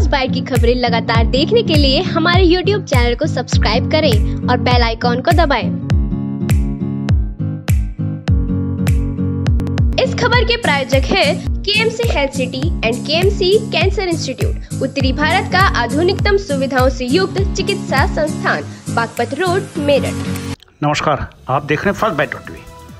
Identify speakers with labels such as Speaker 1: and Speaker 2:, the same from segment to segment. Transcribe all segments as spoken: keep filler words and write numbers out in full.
Speaker 1: First bite की खबरें लगातार देखने के लिए हमारे यूट्यूब चैनल को सब्सक्राइब करें और बेल आइकॉन को दबाएं। इस खबर के प्रायोजक है के M C health city and के एम सी कैंसर इंस्टीट्यूट, उत्तरी भारत का आधुनिकतम सुविधाओं से युक्त चिकित्सा संस्थान, बागपत रोड, मेरठ।
Speaker 2: नमस्कार, आप देख रहे हैं फर्स्ट बाइट टीवी।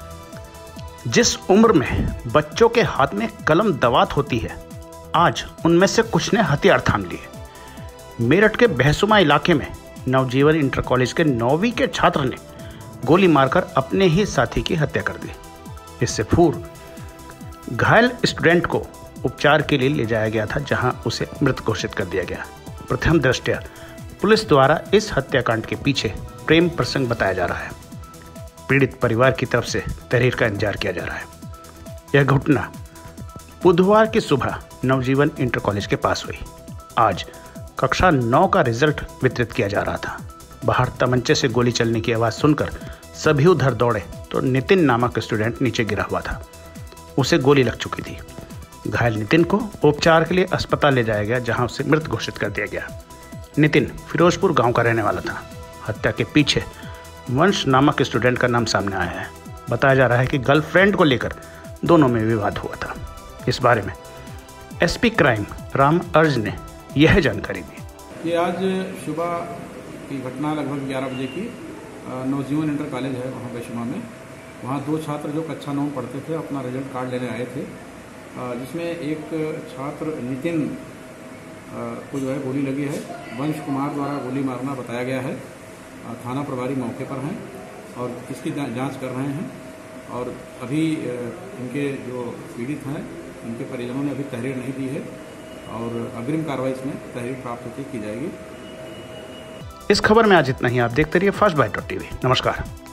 Speaker 2: जिस उम्र में बच्चों के हाथ में कलम दवात होती है, आज उनमें से कुछ ने हथियार थाम लिए। मेरठ के बहसुमा इलाके में नवजीवन इंटर कॉलेज के नौवीं के छात्र ने गोली मारकर अपने ही साथी की हत्या कर दी। इससे पूर्व घायल स्टूडेंट को उपचार के लिए ले जाया गया था, जहां उसे मृत घोषित कर दिया गया। प्रथम दृष्टया पुलिस द्वारा इस हत्याकांड के पीछे प्रेम प्रसंग बताया जा रहा है। पीड़ित परिवार की तरफ से तहरीर का इंतजार किया जा रहा है। यह घटना बुधवार की सुबह नवजीवन इंटर कॉलेज के पास हुई। आज कक्षा नौ का रिजल्ट वितरित किया जा रहा था। बाहर तमंचे से गोली चलने की आवाज़ सुनकर सभी उधर दौड़े तो नितिन नामक स्टूडेंट नीचे गिरा हुआ था। उसे गोली लग चुकी थी। घायल नितिन को उपचार के लिए अस्पताल ले जाया गया, जहां उसे मृत घोषित कर दिया गया। नितिन फिरोजपुर गांव का रहने वाला था। हत्या के पीछे वंश नामक स्टूडेंट का नाम सामने आया है। बताया जा रहा है कि गर्लफ्रेंड को लेकर दोनों में विवाद हुआ था। इस बारे में एस पी क्राइम राम अर्ज ने यह जानकारी दी।
Speaker 3: ये आज सुबह की घटना लगभग ग्यारह बजे की नवजीवन इंटर कॉलेज है वहाँ बहसुमा में। वहाँ दो छात्र जो कक्षा नौ में पढ़ते थे अपना रिजल्ट कार्ड लेने आए थे, जिसमें एक छात्र नितिन को जो है गोली लगी है। वंश कुमार द्वारा गोली मारना बताया गया है। थाना प्रभारी मौके पर हैं और इसकी जांच कर रहे हैं। और अभी इनके जो पीड़ित हैं उनके परिजनों ने अभी तहरीर नहीं दी है और अग्रिम कार्रवाई इसमें तहरीर प्राप्त होती की जाएगी।
Speaker 2: इस खबर में आज इतना ही। आप देखते रहिए फर्स्ट बाइट टीवी। नमस्कार।